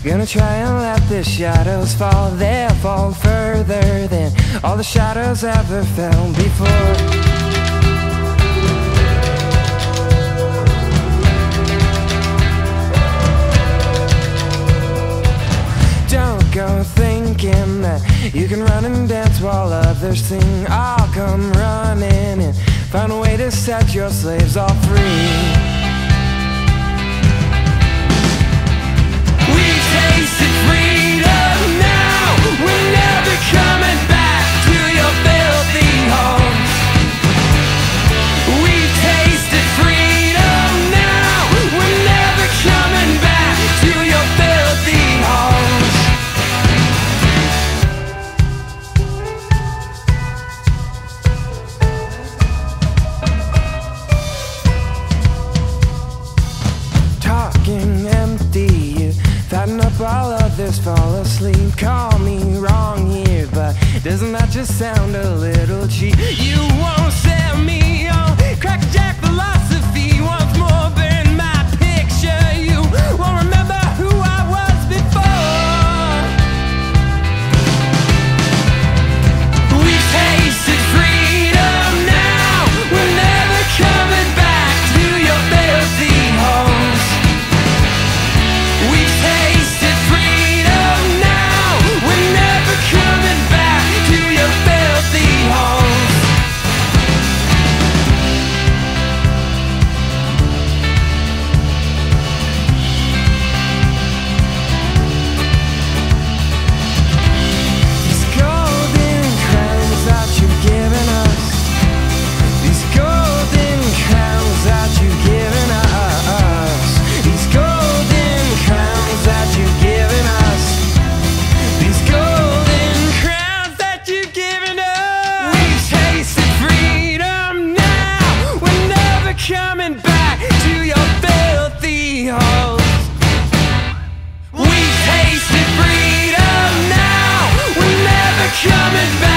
Gonna try and let the shadows fall. They'll fall further than all the shadows ever fell before. Don't go thinking that you can run and dance while others sing. I'll come running and find a way to set your slaves all free. Tasted freedom now. We're never coming back to your filthy homes. We've tasted freedom now. We're never coming back to your filthy homes. Talking empty, fatten up all others, fall asleep. Call me wrong here, but doesn't that just sound a little cheap? You won't sell me on crackerjack philosophy. Once more burn my picture. You won't remember who I was before. We've tasted freedom now. We're never coming back to your filthy homes. We've tasted freedom now. We're never coming back to your filthy homes. These golden crowns that you've given us, these golden crowns that you've given us, these golden crowns that you've given us, these golden crowns that you've given us. We've tasted freedom now. We're never coming back to your filthy holes. We've tasted freedom now. We're never coming back.